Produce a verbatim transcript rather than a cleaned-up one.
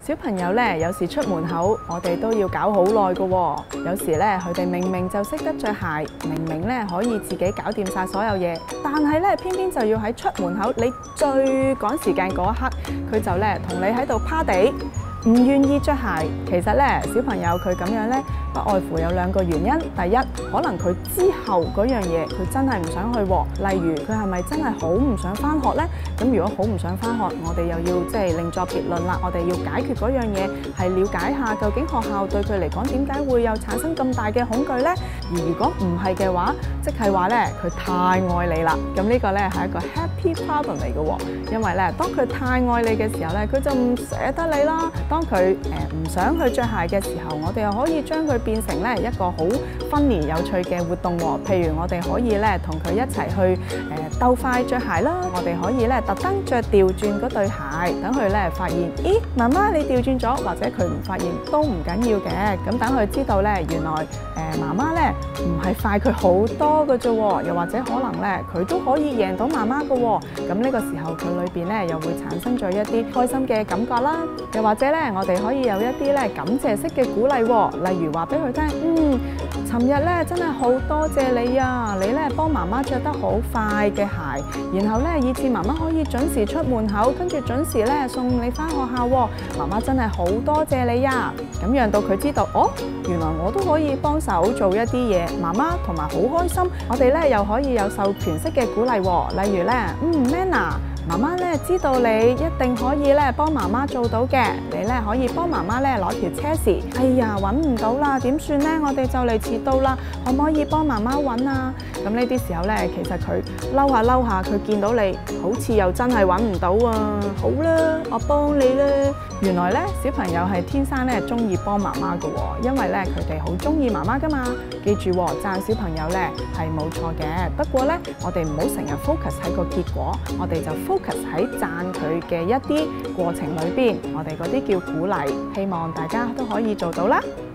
小朋友咧，有時出門口，我哋都要搞好耐㗎喎。有時咧，佢哋明明就識得着鞋，明明咧可以自己搞掂晒所有嘢，但係咧偏偏就要喺出門口你最趕時間嗰一刻，佢就咧同你喺度趴地，唔願意着鞋。其實咧，小朋友佢咁樣咧，不外乎有兩個原因。第一，可能佢之後嗰樣嘢佢真係唔想去喎。例如佢係咪真係好唔想返學呢？咁如果好唔想返學，我哋又要即係另作別論啦。我哋要解決嗰樣嘢，係了解下究竟學校對佢嚟講點解會有產生咁大嘅恐懼呢？而如果唔係嘅話，即係話咧佢太愛你啦。咁呢個咧係一個 happy problem 嚟嘅喎。因為咧，當佢太愛你嘅時候咧，佢就唔捨得你啦。當佢誒唔想去着鞋嘅時候，我哋又可以將佢變成咧一個好 funny 有趣嘅活動喎。譬如我哋可以咧同佢一齊去誒鬥快着鞋啦。我哋可以咧特登着調轉嗰對鞋，等佢咧發現，咦，媽媽你調轉咗，或者佢唔發現都唔緊要嘅。咁等佢知道咧，原來誒媽媽咧唔係快佢好多嘅啫喎，又或者可能咧佢都可以贏到媽媽嘅喎。咁呢個時候佢裏邊咧又會產生咗一啲開心嘅感覺啦。又或者咧，我哋可以有一啲咧感謝式嘅鼓勵喎，例如話俾佢聽，嗯，尋日咧真係好多謝你啊，你咧幫媽媽着得好快嘅鞋，然後咧以致媽媽可以準時出門口，跟住準時咧送你返學校喎。媽媽真係好多謝你呀！咁讓到佢知道，哦，原來我都可以幫手做一啲嘢，媽媽同埋好開心。我哋咧又可以有授權式嘅鼓勵喎，例如咧，嗯 ，Manna。媽媽咧知道你一定可以咧幫媽媽做到嘅，你咧可以幫媽媽咧攞條車匙。哎呀，揾唔到啦，點算呢？我哋就嚟遲到啦，可唔可以幫媽媽揾啊？咁呢啲時候咧，其實佢嬲下嬲下，佢見到你好似又真係揾唔到啊！好啦，我幫你啦。原來咧，小朋友係天生咧中意幫媽媽㗎喎，因為咧佢哋好中意媽媽㗎嘛。記住喎，讚小朋友咧係冇錯嘅，不過咧我哋唔好成日 focus 喺個結果，我哋就 focus 喺讚佢嘅一啲過程裏邊，我哋嗰啲叫鼓勵，希望大家都可以做到啦。